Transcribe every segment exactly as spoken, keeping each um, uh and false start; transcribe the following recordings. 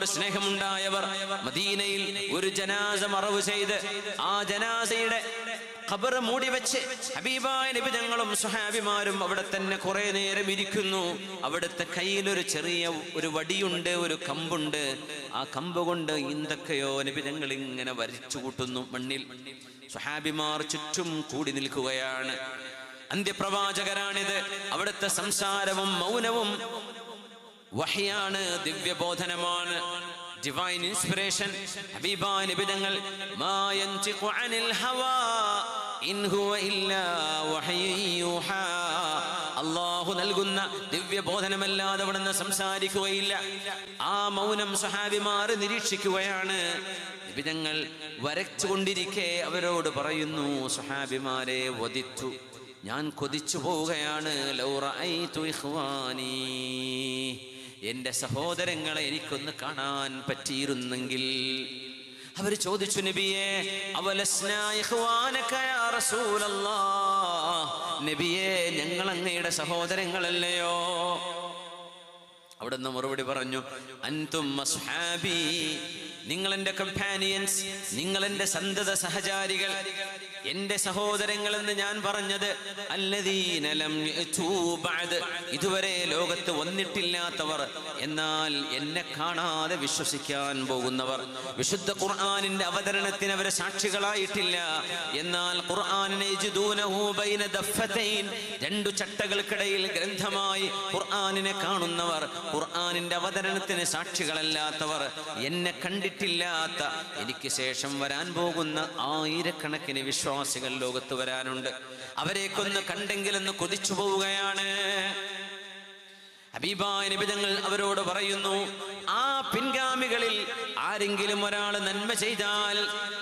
നമ്മളോട് സ്നേഹമുണ്ടായവർ മദീനയിൽ ഒരു ജനാസ മറവ് ചെയ്ത് ആ ജനാസയുടെ ഖബർ മൂടി വെച്ച് ഹബീബായ നബി തങ്ങളും സ്വഹാബിമാരും അവിടെ തന്നെ കുറെ നേരം ഇരിക്കുന്നു. അവിടുത്തെ കയ്യിൽ ഒരു ചെറിയ ഒരു വടിയുണ്ട്, ഒരു കമ്പുണ്ട്. ആ കമ്പ് കൊണ്ട് എന്തൊക്കെയോ നബി തങ്ങൾ ഇങ്ങനെ വരച്ചു കൂട്ടുന്നു മണ്ണിൽ. സ്വഹാബിമാർ ചുറ്റും കൂടി നിൽക്കുകയാണ്. അന്ത്യപ്രവാചകരാണിത്. അവിടുത്തെ സംസാരവും മൗനവും വഹ്യാണ്, ദിവ്യബോധനമാണ്, ഡിവൈൻ ഇൻസ്പിറേഷൻ. ഹബീബായ നബി തങ്ങൾ മാ യൻതിഖു അനിൽ ഹവാ ഇൻ ഹുവ ഇല്ലാ വഹ്യു യൂഹാ, അല്ലാഹു നൽകുന്ന ദിവ്യബോധനമല്ലാതെ അവിടുന്ന് സംസാരിക്കുകയില്ല. ആ മൗനം സ്വഹാബിമാർ നിരീക്ഷിക്കുകയാണ്. നബി തങ്ങൾ വരച്ചുകൊണ്ടിരിക്കെ അവരോട് പറയുന്നു, സ്വഹാബിമാരെ വദിത്തു, ഞാൻ കൊതിച്ചു പോവുകയാണ്, ലൗ റഅയ്തു ഇഖ്വാനി, എന്റെ സഹോദരങ്ങളെ എനിക്കൊന്ന് കാണാൻ പറ്റിയിരുന്നെങ്കിൽ. അവർ ചോദിച്ചു, നബിയേ അവലസ്നാ ഇഖ്വാനക യാ റസൂലല്ലാഹ്, നബിയേ ഞങ്ങൾ അങ്ങയുടെ സഹോദരങ്ങളല്ലയോ? അവിടുന്ന് മറുപടി പറഞ്ഞു, അൻതും അസ്ഹാബി, നിങ്ങൾ എൻ്റെ കമ്പാനിയൻസ്, നിങ്ങൾ എൻ്റെ സന്തത സഹചാരികൾ, എൻ്റെ സഹോദരങ്ങൾ എന്ന് ഞാൻ പറഞ്ഞത് അല്ലദീന ലം യഅ്തു ബഅദ്, ഇതുവരെ ലോകത്ത് വന്നിട്ടില്ലാത്തവർ, എന്നാൽ എന്നെ കാണാതെ വിശ്വസിക്കാൻ പോകുന്നവർ. വിശുദ്ധ ഖുർആനിന്റെ അവതരണത്തിന് അവർ സാക്ഷികളായിട്ടില്ല, എന്നാൽ ഖുർആനിനെ യജ്ദൂനഹു ബൈന ദഫ്ഫതൈൻ, രണ്ടു ചട്ടകൾക്കിടയിൽ ഗ്രന്ഥമായി ഖുർആനിനെ കാണുന്നവർ, ഖുർആനിന്റെ അവതരണത്തിന് സാക്ഷികളല്ലാത്തവർ, എന്നെ കണ്ടിട്ടില്ലാത്ത, എനിക്ക് ശേഷം വരാൻ പോകുന്ന ആയിരക്കണക്കിന് വിശ്വാസികൾ ലോകത്ത് വരാനുണ്ട്. അവരെക്കൊന്ന് കണ്ടെങ്കിലെന്ന് കൊതിച്ചു പോവുകയാണ്. ഹബീബായ നബി തങ്ങൾ അവരോട് പറയുന്നു, ആ പിൻഗാമികളിൽ ആരെങ്കിലും ഒരാൾ നന്മ ചെയ്താൽ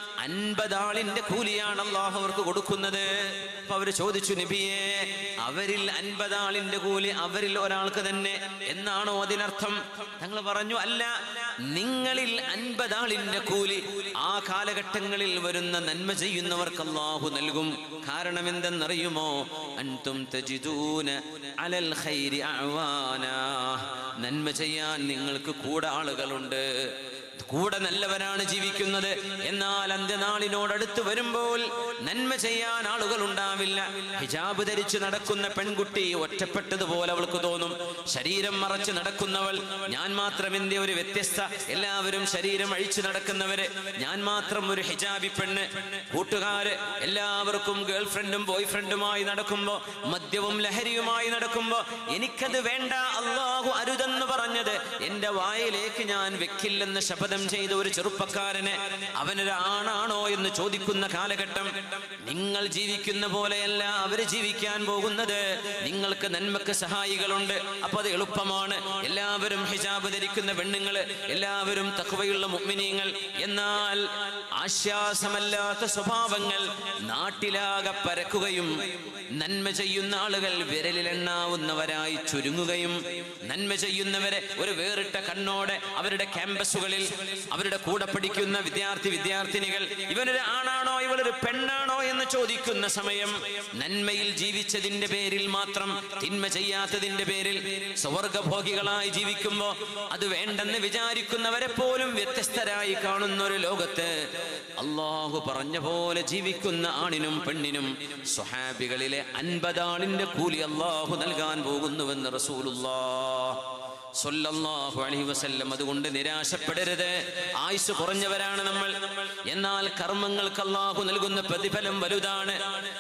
അൻപതാളിന്റെ കൂലിയാണ് അല്ലാഹു അവർക്ക് കൊടുക്കുന്നത്. അപ്പൊ അവര് ചോദിച്ചു, നബിയേ അവരിൽ അൻപതാളിന്റെ കൂലി അവരിൽ ഒരാൾക്ക് തന്നെ എന്നാണോ അതിനർത്ഥം? തങ്ങൾ പറഞ്ഞു, അല്ല, നിങ്ങളിൽ അൻപതാളിന്റെ കൂലി ആ കാലഘട്ടങ്ങളിൽ വരുന്ന നന്മ ചെയ്യുന്നവർക്ക് അല്ലാഹു നൽകും. കാരണം എന്തെന്നറിയുമോ? അൻതും തജിദൂന അലൽ ഖൈരി അഅ്വാനാ, നന്മ ചെയ്യാൻ നിങ്ങൾക്ക് കൂടെ ആളുകളുണ്ട്, കൂടെ നല്ലവരാണ് ജീവിക്കുന്നത്. എന്നാൽ അന്ത്യനാളിനോടടുത്ത് വരുമ്പോൾ നന്മ ചെയ്യാൻ ആളുകൾ ഉണ്ടാവില്ല. ഹിജാബ് ധരിച്ച് നടക്കുന്ന പെൺകുട്ടി ഒറ്റപ്പെട്ടതുപോലെ അവൾക്ക് തോന്നും. ശരീരം മറച്ച് നടക്കുന്നവൾ, ഞാൻ മാത്രം എന്തേ ഒരു വ്യത്യസ്ത, എല്ലാവരും ശരീരം അഴിച്ചു നടക്കുന്നവര്, ഞാൻ മാത്രം ഒരു ഹിജാബി പെണ്ണ്. കൂട്ടുകാര് എല്ലാവർക്കും ഗേൾ ഫ്രണ്ടും ബോയ് ഫ്രണ്ടുമായി നടക്കുമ്പോ, മദ്യവും ലഹരിയുമായി നടക്കുമ്പോ, എനിക്കത് വേണ്ട, അല്ലാഹു അരുതെന്ന് പറഞ്ഞത് എന്റെ വായിലേക്ക് ഞാൻ വെക്കില്ലെന്ന് ശപഥം ചെയ്ത ഒരു ചെറുപ്പക്കാരനെ അവനൊരു ആണാണോ എന്ന് ചോദിക്കുന്ന കാലഘട്ടം. നിങ്ങൾ ജീവിക്കുന്ന പോലെയല്ല അവര് ജീവിക്കാൻ പോകുന്നത്. നിങ്ങൾക്ക് നന്മക്ക് സഹായികളുണ്ട്, അപ്പൊ അത് എളുപ്പമാണ്. എല്ലാവരും ഹിജാബ് ധരിക്കുന്ന പെണ്ണുങ്ങള്, എല്ലാവരും തഖ്വയുള്ള മുഅ്മിനീങ്ങൾ. എന്നാൽ ആശ്വാസമല്ലാത്ത സ്വഭാവങ്ങൾ നാട്ടിലാകെ പരക്കുകയും നന്മ ചെയ്യുന്ന ആളുകൾ വിരലിലെണ്ണാവുന്നവരായി ചുരുങ്ങുകയും, നന്മ ചെയ്യുന്നവരെ ഒരു വേറിട്ട കണ്ണോടെ അവരുടെ ക്യാമ്പസുകളിൽ അവരുടെ കൂടെ പഠിക്കുന്ന വിദ്യാർത്ഥി വിദ്യാർത്ഥിനികൾ ഇവനൊരു ആണാണോ ഇവളൊരു പെണ്ണാണോ എന്ന് ചോദിക്കുന്ന സമയം, നന്മയിൽ ജീവിച്ചതിന്റെ പേരിൽ മാത്രം, തിന്മ ചെയ്യാത്തതിന്റെ പേരിൽ സ്വർഗഭോഗികളായി ജീവിക്കുമ്പോ അത് വേണ്ടെന്ന് വിചാരിക്കുന്നവരെ പോലും വ്യത്യസ്തരായി കാണുന്ന ഒരു ലോകത്ത് അല്ലാഹു പറഞ്ഞ പോലെ ജീവിക്കുന്ന ആണിനും പെണ്ണിനും സ്വഹാബികളിലെ അൻപതാളിന്റെ കൂലി അല്ലാഹു നൽകാൻ പോകുന്നുവെന്ന് റസൂലുള്ളാഹ് സ്വല്ലല്ലാഹു അലൈഹി വസല്ലം. അതുകൊണ്ട് നിരാശപ്പെടരുത്. ആയുസ് കുറഞ്ഞവരാണ് നമ്മൾ, എന്നാൽ കർമ്മങ്ങൾക്ക് അല്ലാഹു നൽകുന്ന പ്രതിഫലം വലുതാണ്.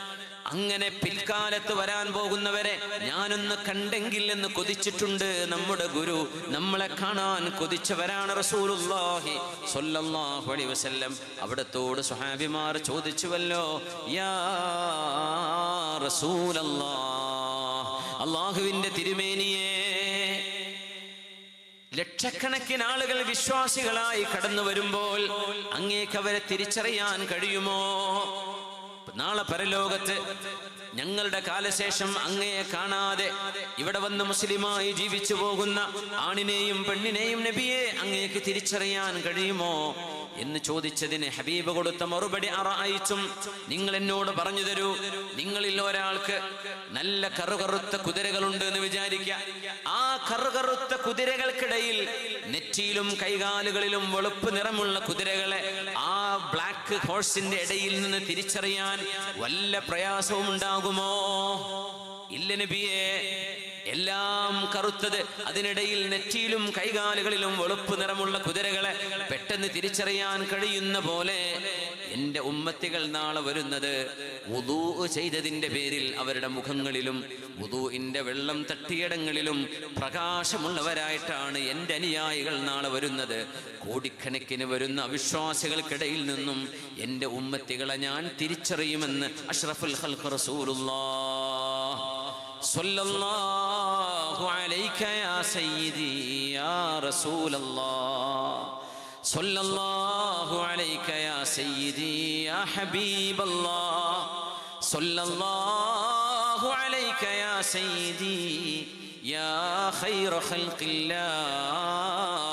അങ്ങനെ പിൽക്കാലത്ത് വരാൻ പോകുന്നവരെ ഞാനൊന്ന് കണ്ടെങ്കിൽ എന്ന് കൊതിച്ചിട്ടുണ്ട് നമ്മുടെ ഗുരു. നമ്മളെ കാണാൻ കൊതിച്ചവരാണ് റസൂലുള്ളാഹി സ്വല്ലല്ലാഹു അലൈഹി വസല്ലം. അവിടത്തോട് സ്വഹാബിമാർ ചോദിച്ചുവല്ലോ, യാ റസൂലല്ലാഹ്, അല്ലാഹുവിന്റെ തിരുമേനിയേ, ലക്ഷക്കണക്കിന് ആളുകൾ വിശ്വാസികളായി കടന്നു വരുമ്പോൾ അങ്ങേക്ക് അവരെ തിരിച്ചറിയാൻ കഴിയുമോ? നാളെ പരലോകത്ത് ഞങ്ങളുടെ കാലശേഷം അങ്ങയെ കാണാതെ ഇവിടെ വന്ന് മുസ്ലിമായി ജീവിച്ചു പോകുന്ന ആണിനെയും പെണ്ണിനെയും നബിയെ അങ്ങേക്ക് തിരിച്ചറിയാൻ കഴിയുമോ? എന്ന് ചോദിച്ചതിന് ഹബീബ് കൊടുത്ത മറുപടി അറഅയ്തും, നിങ്ങൾ എന്നോട് പറഞ്ഞു തരൂ, നിങ്ങളിൽ ഒരാൾക്ക് നല്ല കറുകറുത്ത കുതിരകളുണ്ട് എന്ന് വിചാരിക്കുക. ആ കറുകറുത്ത കുതിരകൾക്കിടയിൽ നെറ്റിയിലും കൈകാലുകളിലും വെളുപ്പ് നിറമുള്ള കുതിരകളെ ആ ബ്ലാക്ക് ഹോഴ്സിന്റെ ഇടയിൽ നിന്ന് തിരിച്ചറിയാൻ വല്ല പ്രയാസവും ഉണ്ടാകുമോ? ഇല്ല നബിയേ, എല്ലാം കറുത്തത്, അതിനിടയിൽ നെറ്റിയിലും കൈകാലുകളിലും വെളുപ്പ് നിറമുള്ള കുതിരകളെ പെട്ടെന്ന് തിരിച്ചറിയാൻ കഴിയുന്ന പോലെ എന്റെ ഉമ്മത്തികൾ നാളെ വരുന്നത് വുദൂ ചെയ്തതിന്റെ പേരിൽ അവരുടെ മുഖങ്ങളിലും വുദൂഇന്റെ വെള്ളം തട്ടിയിടങ്ങളിലും പ്രകാശമുള്ളവരായിട്ടാണ് എന്റെ അനുയായികൾ നാളെ വരുന്നത്. കോടിക്കണക്കിന് വരുന്ന അവിശ്വാസികൾക്കിടയിൽ നിന്നും എന്റെ ഉമ്മത്തികളെ ഞാൻ തിരിച്ചറിയുമെന്ന് അഷ്റഫുൽ ഖൽഖ് റസൂലുള്ളാഹ് സല്ലല്ലാഹു അലൈക യാ സയ്യിദി യാ റസൂലല്ലാഹ് സല്ലല്ലാഹു അലൈക യാ സയ്യിദി യാ ഹബീബല്ലാഹ് സല്ലല്ലാഹു അലൈക യാ സയ്യിദി യാ ഖൈറ ഖൽഖില്ലാഹ്